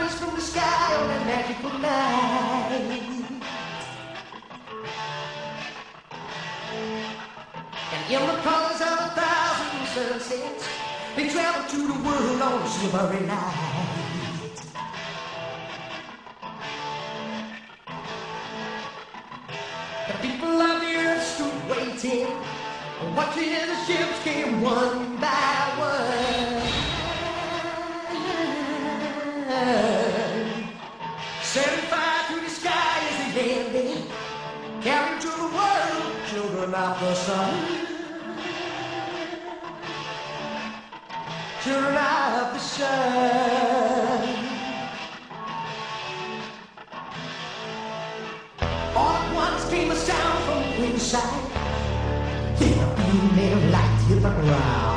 stars from the sky on that magical night. And in the colors of 1,000 sunsets, they travel to the world on a silvery light. The people of the earth stood waiting, watching as the ships came one by one. Setting fire to the sky as they landed, carrying to the world children of the sun. Children of the sun. All at once came a sound from the inside. Then a beam of light hit the ground.